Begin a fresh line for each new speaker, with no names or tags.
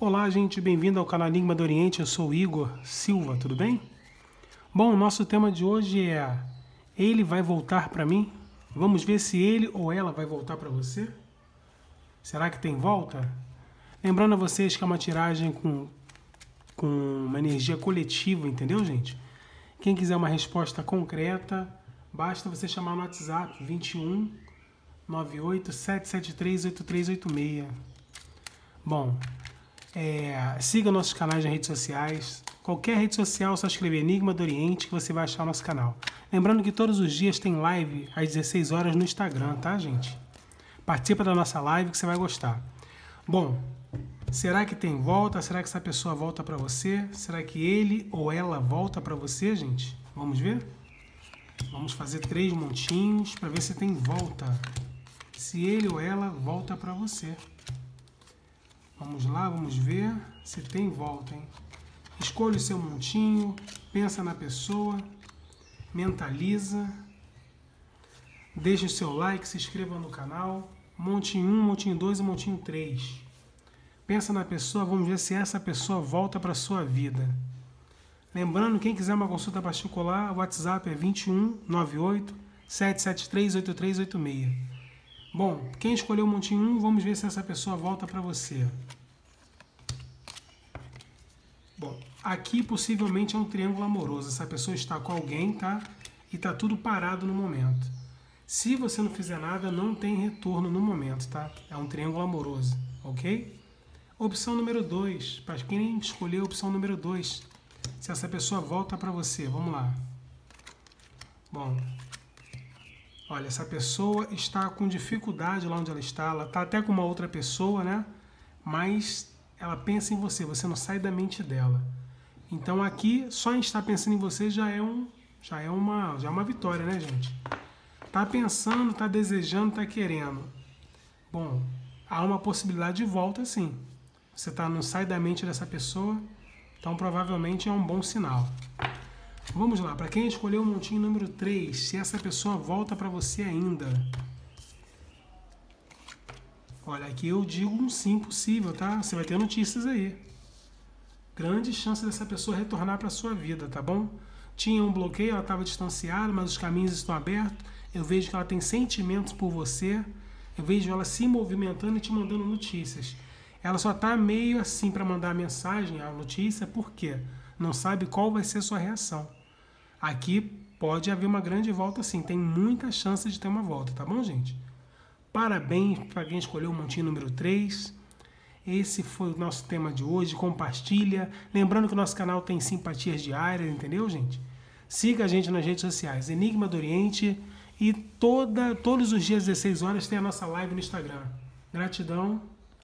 Olá, gente, bem-vindo ao canal Enigma do Oriente, eu sou o Igor Silva, tudo bem? Bom, o nosso tema de hoje é Ele vai voltar para mim? Vamos ver se ele ou ela vai voltar para você? Será que tem volta? Lembrando a vocês que é uma tiragem com uma energia coletiva, entendeu, gente? Quem quiser uma resposta concreta, basta você chamar no WhatsApp 21 98 773 8386. Bom, siga nossos canais nas redes sociais. Qualquer rede social, só escrever Enigma do Oriente que você vai achar o nosso canal. Lembrando que todos os dias tem live às 16 horas no Instagram, tá, gente? Participa da nossa live que você vai gostar. Bom, será que tem volta? Será que essa pessoa volta para você? Será que ele ou ela volta para você, gente? Vamos ver? Vamos fazer 3 montinhos para ver se tem volta. Se ele ou ela volta para você. Vamos lá, vamos ver se tem volta, hein? Escolha o seu montinho, pensa na pessoa, mentaliza, deixe o seu like, se inscreva no canal, montinho 1, montinho 2 e montinho 3. Pensa na pessoa, vamos ver se essa pessoa volta para a sua vida. Lembrando, quem quiser uma consulta particular, o WhatsApp é 21 98 773 8386. Bom, quem escolheu o montinho 1, vamos ver se essa pessoa volta para você. Bom, aqui possivelmente é um triângulo amoroso. Essa pessoa está com alguém, tá? E tá tudo parado no momento. Se você não fizer nada, não tem retorno no momento, tá? É um triângulo amoroso, ok? Opção número 2. Para quem escolheu a opção número 2, se essa pessoa volta para você, vamos lá. Bom, olha, essa pessoa está com dificuldade lá onde ela está até com uma outra pessoa, né? Mas ela pensa em você, você não sai da mente dela. Então aqui, só em estar pensando em você já é uma vitória, né, gente? Tá pensando, tá desejando, tá querendo. Bom, há uma possibilidade de volta, sim. Você não sai da mente dessa pessoa, então provavelmente é um bom sinal. Vamos lá, para quem escolheu o montinho número 3, se essa pessoa volta para você ainda. Olha, aqui eu digo um sim possível, tá? Você vai ter notícias aí. Grande chance dessa pessoa retornar para a sua vida, tá bom? Tinha um bloqueio, ela estava distanciada, mas os caminhos estão abertos. Eu vejo que ela tem sentimentos por você. Eu vejo ela se movimentando e te mandando notícias. Ela só está meio assim para mandar a mensagem, a notícia, por quê? Não sabe qual vai ser a sua reação. Aqui pode haver uma grande volta sim, tem muita chance de ter uma volta, tá bom, gente? Parabéns para quem escolheu o montinho número 3. Esse foi o nosso tema de hoje, compartilha. Lembrando que o nosso canal tem simpatias diárias, entendeu, gente? Siga a gente nas redes sociais, Enigma do Oriente, e todos os dias, 16 horas, tem a nossa live no Instagram. Gratidão.